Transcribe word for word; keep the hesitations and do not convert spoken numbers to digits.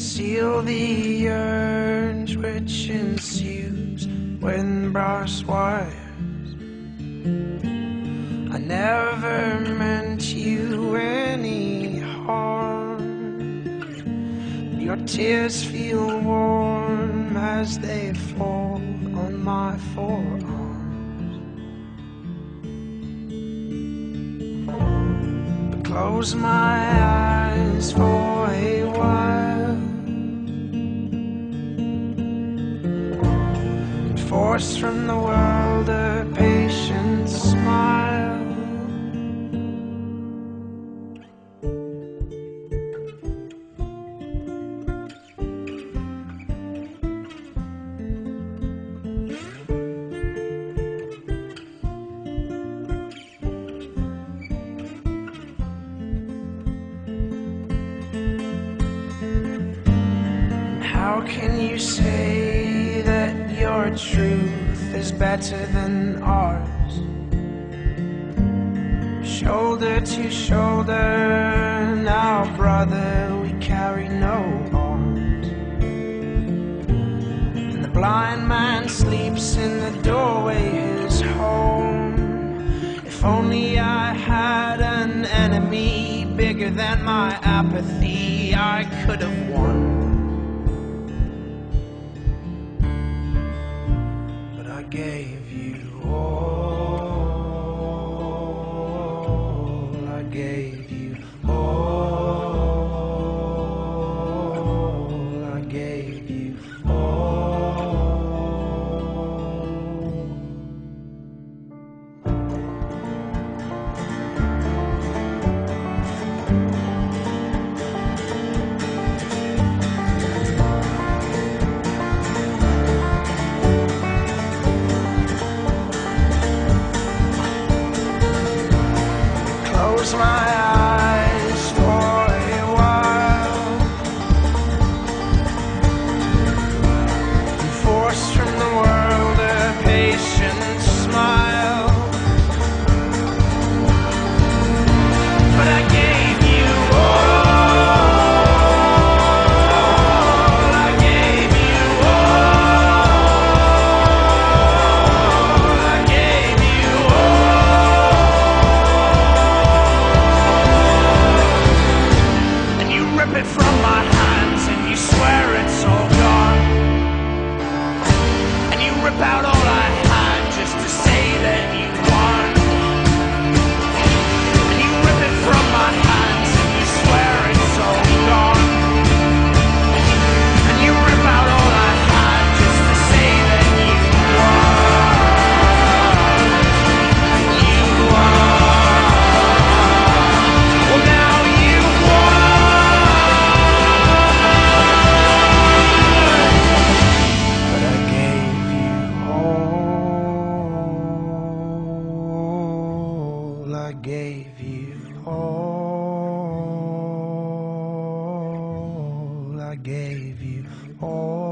Conceal the urge which ensues when brass wires. I never meant you any harm. Your tears feel warm as they fall on my forearms. But close my eyes for a while, and force from the world a patient smile. How can you say that your truth is better than ours? Shoulder to shoulder, now brother, we carry no arms. And the blind man sleeps in the doorway, his home. If only I had an enemy bigger than my apathy, I could have won. I gave you all, I gave you all, I gave you all. Close my eyes for a while, and force from the world a patient smile. But I gave you all, I gave you all, I gave you all. Rip it from my hands and you swear it's all gone, and you rip out all I had just to say that you won, and you rip it from my hands and you swear it's all gone, and you rip out all I had just to say that you won. You won. Well, now you won. I gave you all, I gave you all.